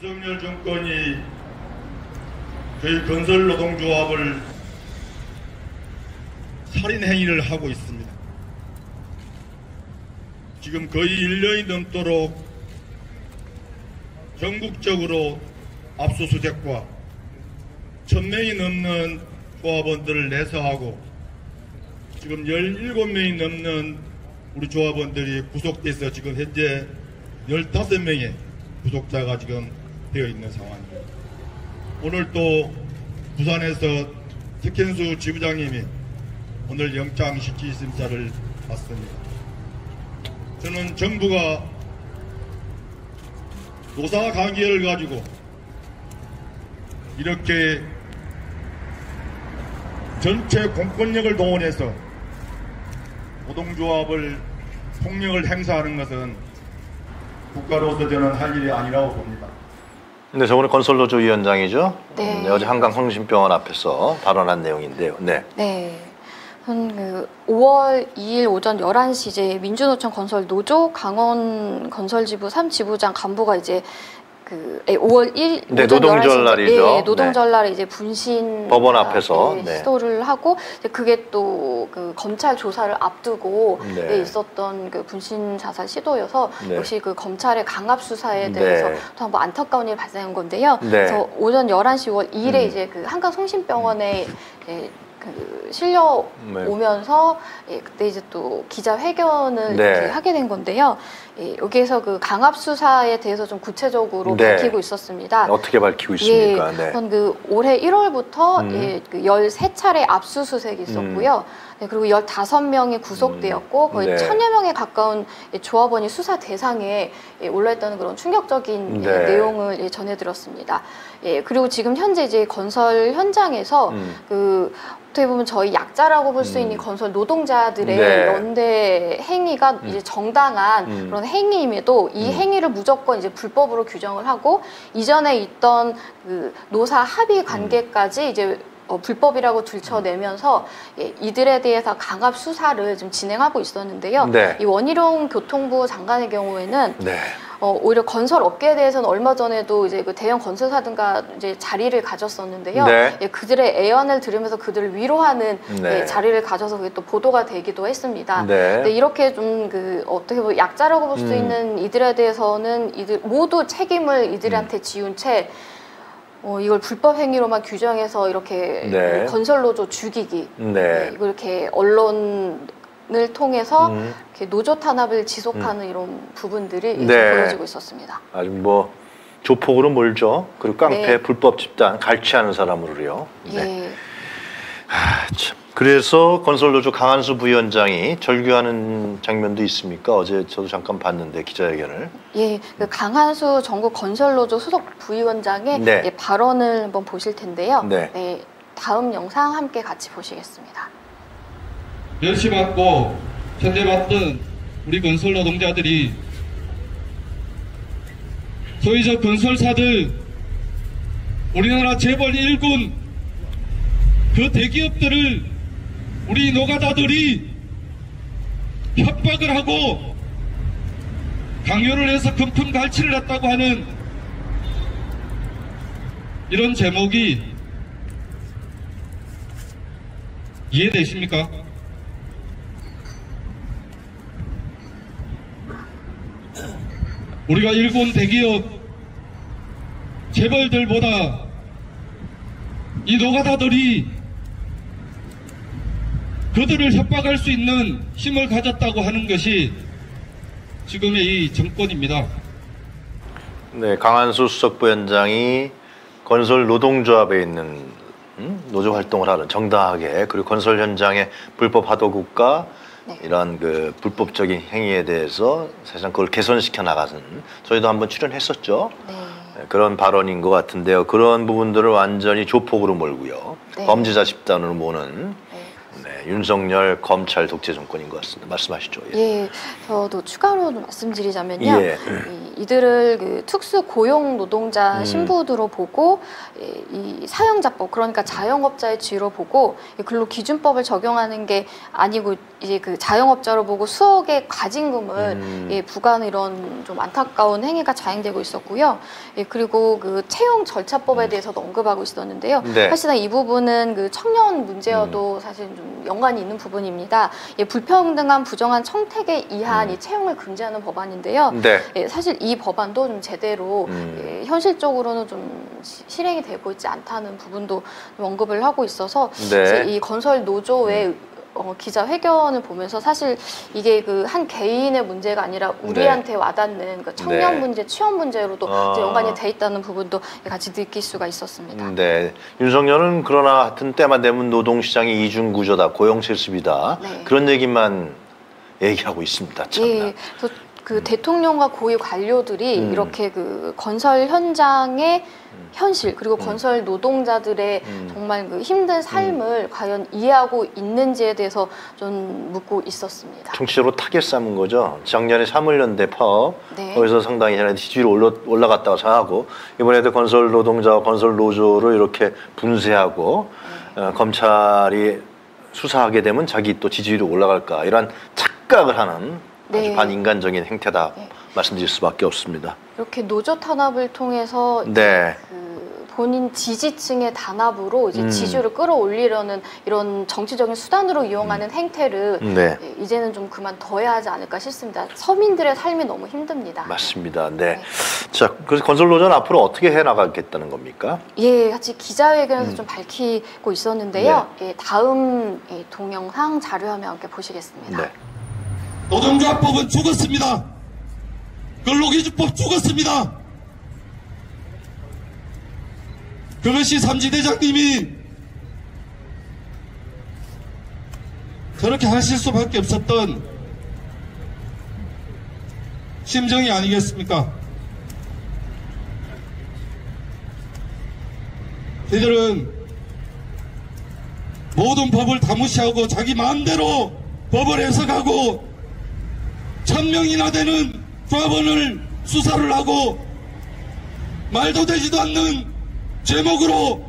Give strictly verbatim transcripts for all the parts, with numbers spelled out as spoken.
윤석열 정권이 저희 건설노동조합을 살인행위를 하고 있습니다. 지금 거의 일 년이 넘도록 전국적으로 압수수색과 천 명이 넘는 조합원들을 내서하고 지금 열일곱 명이 넘는 우리 조합원들이 구속돼서 지금 현재 열다섯 명의 구속자가 지금 되어 있는 상황입니다. 오늘 또 부산에서 특현수 지부장님이 오늘 영장 실질심사를 받습니다. 저는 정부가 노사관계를 가지고 이렇게 전체 공권력을 동원해서 노동조합을 폭력을 행사하는 것은 국가로서 저는 할 일이 아니라고 봅니다. 네, 저번에 건설노조 위원장이죠. 네. 네, 어제 한강성심병원 앞에서 발언한 내용인데요. 네. 네. 그 오월 이일 오전 열한 시 이제 민주노총 건설노조 강원 건설지부 삼 지부장 간부가 이제 그 오월 일일 네, 오전 노동절 날이죠. 네, 노동절 날에 이제 분신 법원 앞에서 네, 네. 시도를 하고 이제 그게 또 그 검찰 조사를 앞두고 네. 네, 있었던 그 분신 자살 시도여서 네. 역시 그 검찰의 강압 수사에 대해서 네. 또 한번 안타까운 일이 발생한 건데요. 네. 그래서 오전 열한 시 오월 이일에 음. 이제 그 한강성심병원에 예, 그 실려 네. 오면서 예, 그때 이제 또 기자회견을 네. 이렇게 하게 된 건데요. 예, 여기에서 그 강압 수사에 대해서 좀 구체적으로 네. 밝히고 있었습니다. 어떻게 밝히고 있습니까? 예, 네. 우선 그 올해 일월부터 음. 예, 그 열세 차례 압수수색이 있었고요. 네, 그리고 열다섯 명이 구속되었고 거의 네. 천여 명에 가까운 예, 조합원이 수사 대상에 예, 올라있다는 그런 충격적인 네. 예, 내용을 예, 전해드렸습니다. 예, 그리고 지금 현재 이제 건설 현장에서 음. 그 어떻게 보면 저희 약자라고 볼 수 있는 음. 건설 노동자들의 네. 연대 행위가 음. 이제 정당한 음. 그런 행위임에도 이 음. 행위를 무조건 이제 불법으로 규정을 하고 이전에 있던 그 노사 합의 관계까지 이제 어, 불법이라고 들춰내면서 예, 이들에 대해서 강압 수사를 좀 진행하고 있었는데요. 네. 이 원희룡 교통부 장관의 경우에는 네. 어, 오히려 건설 업계에 대해서는 얼마 전에도 이제 그 대형 건설사든가 이제 자리를 가졌었는데요. 네. 예, 그들의 애원을 들으면서 그들을 위로하는 네. 예, 자리를 가져서 그게 또 보도가 되기도 했습니다. 네. 근데 이렇게 좀 그 어떻게 보면 약자라고 볼 수 음. 있는 이들에 대해서는 이들 모두 책임을 이들한테 지운 채 어, 이걸 불법 행위로만 규정해서 이렇게 네. 건설노조 죽이기 네. 예, 이걸 이렇게 언론을 통해서 음. 이렇게 노조 탄압을 지속하는 이런 부분들이 네. 보여지고 있었습니다. 아주 뭐 조폭으로 몰죠. 그리고 깡패 네. 불법 집단 갈취하는 사람으로요. 네. 예. 아, 참. 그래서 건설노조 강한수 부위원장이 절규하는 장면도 있습니까? 어제 저도 잠깐 봤는데 기자회견을. 예, 그 강한수 전국 건설노조 소속 부위원장의 네. 예, 발언을 한번 보실 텐데요. 네. 다음 영상 함께 같이 보시겠습니다. 멸시받고 편대받던 우리 건설 노동자들이 소위 저 건설사들 우리나라 재벌 일군 그 대기업들을 우리 노가다들이 협박을 하고 강요를 해서 금품 갈취를 했다고 하는 이런 제목이 이해되십니까? 우리가 일본 대기업 재벌들보다 이 노가다들이 그들을 협박할 수 있는 힘을 가졌다고 하는 것이 지금의 이 정권입니다. 네, 강한수 수석부위원장이 건설 노동조합에 있는 음? 노조 활동을 하는 정당하게 그리고 건설 현장의 불법 하도급과 네. 이러한 그 불법적인 행위에 대해서 사실상 그걸 개선시켜 나가는 저희도 한번 출연했었죠. 네. 네, 그런 발언인 것 같은데요. 그런 부분들을 완전히 조폭으로 몰고요. 네. 범죄자 집단으로 모는 네. 네, 윤석열 검찰 독재 정권인 것 같습니다. 말씀하시죠. 예. 예, 저도 추가로 좀 말씀드리자면요. 예. 이, 이들을 그 특수 고용 노동자 음. 신분으로 보고 예, 이 사용자법, 그러니까 자영업자의 지위로 보고 이 근로기준법을 적용하는 게 아니고 이제 그 자영업자로 보고 수억의 과징금을 음. 예, 부과하는 이런 좀 안타까운 행위가 자행되고 있었고요. 예, 그리고 그 채용 절차법에 대해서도 언급하고 있었는데요. 네. 사실상 이 부분은 그 청년 문제와도 사실 좀 연관이 있는 부분입니다. 예, 불평등한 부정한 청탁에 의한 이 채용을 금지하는 법안인데요. 네. 예, 사실 이 법안도 좀 제대로 음. 예, 현실적으로는 좀 시, 실행이 되고 있지 않다는 부분도 좀 언급을 하고 있어서 네. 이제 이 건설 노조의 어, 기자회견을 보면서 사실 이게 그 한 개인의 문제가 아니라 우리한테 와닿는 그 청년 네. 문제, 취업 문제로도 아. 이제 연관이 돼 있다는 부분도 같이 느낄 수가 있었습니다. 네, 윤석열은 그러나 하여튼 때만 되면 노동시장이 이중 구조다, 고용 실습이다 네. 그런 얘기만 얘기하고 있습니다. 참나. 예, 그래서 그 대통령과 고위 관료들이 음. 이렇게 그 건설 현장의 현실 그리고 음. 건설 노동자들의 음. 정말 그 힘든 삶을 과연 이해하고 있는지에 대해서 좀 묻고 있었습니다. 정치적으로 타겟 삼은 거죠. 작년에 사물연대 파업 네. 거기서 상당히 지지율이 올라, 올라갔다고 생각하고 이번에도 건설 노동자와 건설 노조를 이렇게 분쇄하고 네. 어, 검찰이 수사하게 되면 자기 또 지지율이 올라갈까 이런 착각을 하는 아주 네. 반인간적인 행태다 네. 말씀드릴 수밖에 없습니다. 이렇게 노조 탄압을 통해서 네. 그 본인 지지층의 단합으로 이제 음. 지지율을 끌어올리려는 이런 정치적인 수단으로 이용하는 행태를 네. 예, 이제는 좀 그만 둬야 하지 않을까 싶습니다. 서민들의 삶이 너무 힘듭니다. 맞습니다. 네. 자, 그래서 건설 노조는 앞으로 어떻게 해 나가겠다는 겁니까? 예, 같이 기자회견에서 음. 좀 밝히고 있었는데요. 예, 다음 예, 동영상 자료화면 함께 보시겠습니다. 네. 노동조합법은 죽었습니다. 근로기준법 죽었습니다. 그것이 삼지대장님이 그렇게 하실 수밖에 없었던 심정이 아니겠습니까? 이들은 모든 법을 다 무시하고 자기 마음대로 법을 해석하고 천 명이나 되는 조합원을 수사를 하고 말도 되지도 않는 제목으로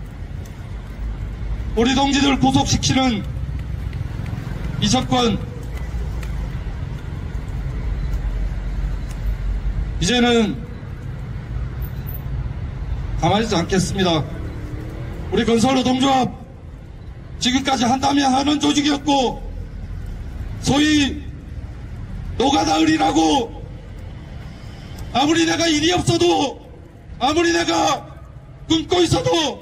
우리 동지들 구속시키는 이 정권, 이제는 가만히 있지 않겠습니다. 우리 건설노동조합 지금까지 한다면 하는 조직이었고 소위 노가다을이라고 아무리 내가 일이 없어도 아무리 내가 끊고 있어도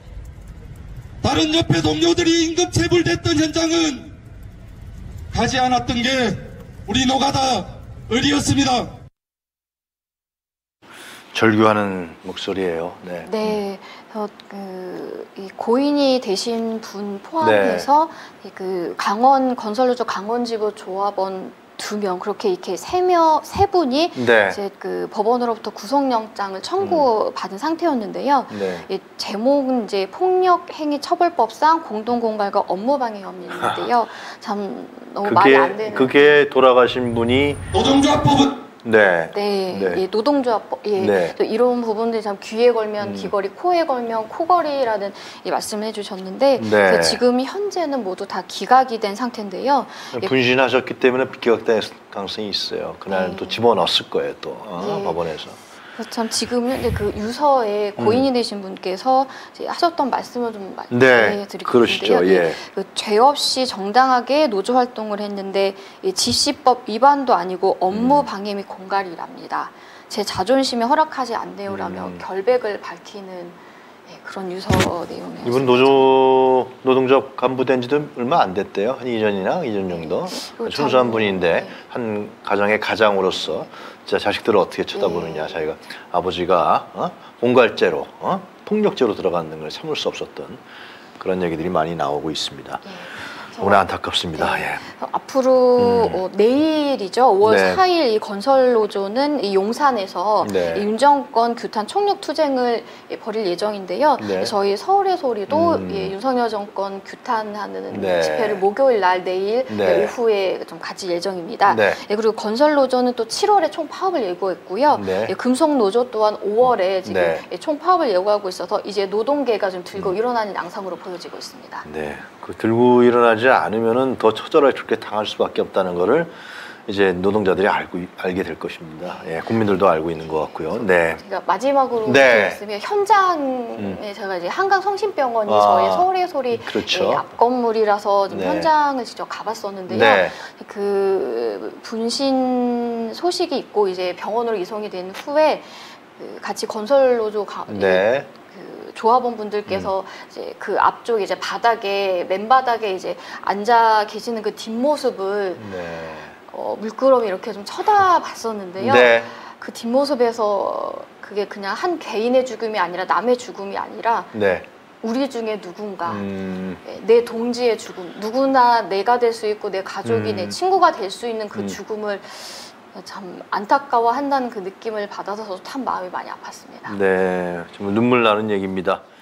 다른 옆에 동료들이 임금 체불됐던 현장은 가지 않았던 게 우리 노가다 을이었습니다. 절규하는 목소리예요. 네. 네, 저, 그, 이 고인이 되신 분 포함해서 네. 이 그 강원 건설노조 강원지부 조합원 두 명 그렇게 이렇게 세 명 세 분이 네. 이제 그 법원으로부터 구속영장을 청구받은 음. 상태였는데요. 네. 이 제목은 이제 폭력행위 처벌법상 공동공갈과 업무방해 혐의인데요. 참 너무 그게, 말이 안 되는. 그게 돌아가신 분이 노동조합법은 네, 네. 네. 예, 노동조합법, 예, 네. 또 이런 부분들이 참 귀에 걸면 음. 귀걸이, 코에 걸면 코걸이라는 이 말씀을 해주셨는데 네. 그래서 지금 현재는 모두 다 기각이 된 상태인데요. 예, 분신하셨기 때문에 기각될 가능성이 있어요. 그날 네. 또 집어넣었을 거예요, 또 어, 네. 법원에서. 그래서 참 지금 현재 그 유서에 고인이 되신 분께서 이제 하셨던 말씀을 좀 네, 드리고 그러시죠. 싶은데요. 예. 그 죄 없이 정당하게 노조 활동을 했는데 이 지시법 위반도 아니고 업무 방해 및 공갈이랍니다. 제 자존심에 허락하지 않네요라며 음. 결백을 밝히는 예, 그런 유서 내용이었습니다. 이분 노조 노동조합 간부 된 지도 얼마 안 됐대요. 한 이 년이나 이 년 정도. 네. 순수한 분인데 네. 한 가정의 가장으로서 진짜 자식들을 어떻게 쳐다보느냐. 네. 자기가 아버지가 어? 공갈죄로 어? 폭력죄로 들어가는 걸 참을 수 없었던 그런 얘기들이 많이 나오고 있습니다. 예. 오늘 안타깝습니다. 네. 예. 앞으로 음. 어, 내일이죠. 오월 네. 사일 이 건설노조는 이 용산에서 네. 이 윤정권 규탄 총력 투쟁을 예, 벌일 예정인데요. 네. 저희 서울의 소리도 음. 예, 윤석열 정권 규탄하는 네. 집회를 목요일 날 내일 네. 예, 오후에 좀 가질 예정입니다. 네. 예, 그리고 건설노조는 또 칠월에 총파업을 예고했고요. 네. 예, 금속노조 또한 오월에 지금 네. 예, 총파업을 예고하고 있어서 이제 노동계가 좀 들고 음. 일어나는 양상으로 보여지고 있습니다. 네, 그 들고 일어나지 않으면은 더 처절하게 당할 수밖에 없다는 거를 이제 노동자들이 알고 알게 될 것입니다. 예, 국민들도 알고 있는 것 같고요. 네, 제가 마지막으로 네. 말씀드리면 현장에 음. 제가 이제 한강성심병원이 아, 저희 서울의 소리 그렇죠. 예, 앞 건물이라서 좀 네. 현장을 직접 가봤었는데요. 네. 그 분신 소식이 있고 이제 병원으로 이송이 된 후에 그 같이 건설노조 가, 네. 그 조합원 분들께서 이제 그 앞쪽 이제 바닥에 맨바닥에 이제 앉아 계시는 그 뒷모습을 네. 어, 물끄러미 이렇게 좀 쳐다봤었는데요. 네. 그 뒷모습에서 그게 그냥 한 개인의 죽음이 아니라 남의 죽음이 아니라 네. 우리 중에 누군가 음, 예, 내 동지의 죽음, 누구나 내가 될 수 있고 내 가족이 음. 내 친구가 될 수 있는 그 음. 죽음을 참 안타까워한다는 그 느낌을 받아서 참 마음이 많이 아팠습니다. 네, 정말 눈물 나는 얘기입니다.